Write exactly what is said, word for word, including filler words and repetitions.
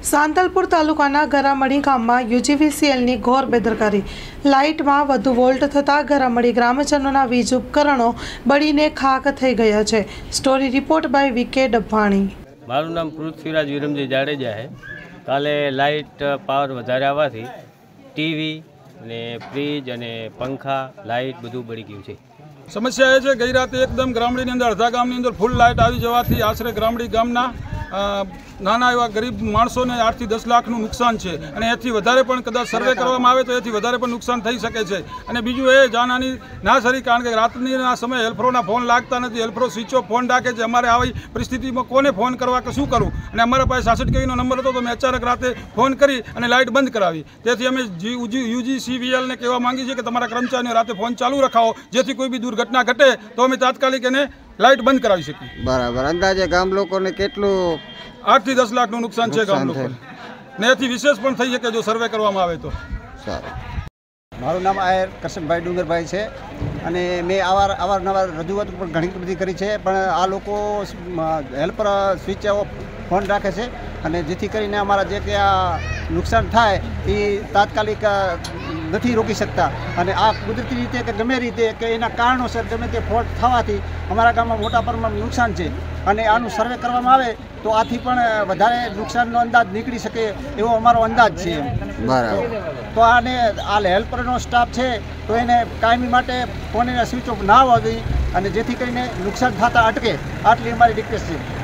સાંતલપુર તાલુકાના ગરામડી ગામમાં યુજીવીસીએલની ઘોર બેદરકારી. લાઇટમાં વધુ વોલ્ટ થતાં ગરામડી ગ્રામજનોના વીજ ઉપકરણો બળીને ખાક થઈ ગયા છે. Story report by VK Dabhani. મારું નામ પૃથ્વીરાજ વિરમજી જાડેજા છે. કાલે લાઇટ પાવર વધારે આવવાથી ટીવી અને ફ્રીજ અને પંખા લાઇટ બધું બળી ગયું છે. સમસ્યા એ છે ગઈ રાતે એકદમ ગ્રામડીની અંદર અડધા ગામની અંદર ફૂલ લાઇટ આવી જવાથી આશરે ગ્રામડી ગામના નાના એવા ગરીબ માણસોને આઠથી દસ લાખનું નુકસાન છે અને એથી વધારે પણ કદાચ સર્વે કરવામાં આવે તો એથી વધારે પણ નુકસાન થઈ શકે છે. અને બીજું એ જાનહાની ના સરી, કારણ કે રાતના સમયે હેલ્પરોના ફોન લાગતા નથી. હેલ્પરો સ્વિચ ઓફ ફોન રાખે છે. અમારે આવી પરિસ્થિતિમાં કોને ફોન કરવા કે શું કરવું? અને અમારા પાસે સાસઠ કેવીનો નંબર હતો તો મેં અચાનક રાતે ફોન કરી અને લાઇટ બંધ કરાવી. તેથી અમે યુજીસીવીએલને કહેવા માંગીએ છીએ કે તમારા કર્મચારીઓ રાતે ફોન ચાલુ રખાવો, જેથી કોઈ બી દુર્ઘટના ઘટે તો અમે તાત્કાલિક એને લાઇટ બંધ કરાવી શકીએ. બરાબર. અંદાજે ગામ લોકોને કેટલું? આઠ થી દસ લાખનું નુકસાન છે ગામ લોકોને, ને એથી વિશેષ પણ થઈ શકે જો સર્વે કરવામાં આવે તો. સારું. મારું નામ આયર કરશનભાઈ ડુંગરભાઈ છે અને મેં અવાર અવારનવાર રજૂઆત પણ ઘણી બધી કરી છે, પણ આ લોકો હેલ્પર સ્વિચ ઓફ ફોન રાખે છે અને જેથી કરીને અમારા જે કે આ નુકસાન થાય એ તાત્કાલિક નથી રોકી શકતા. અને આ કુદરતી રીતે કે ગમે રીતે કે એના કારણોસર ગમે તે ફોલ્ટ થવાથી અમારા ગામમાં મોટા પ્રમાણમાં નુકસાન છે અને આનું સર્વે કરવામાં આવે તો આથી પણ વધારે નુકસાનનો અંદાજ નીકળી શકે એવો અમારો અંદાજ છે. બરાબર. તો આને આ હેલ્પરનો સ્ટાફ છે તો એને કાયમી માટે ફોનના સ્વિચ ઓફ ના આવવા જોઈએ અને જેથી કરીને નુકસાન થતાં અટકે, આટલી અમારી રિક્વેસ્ટ છે.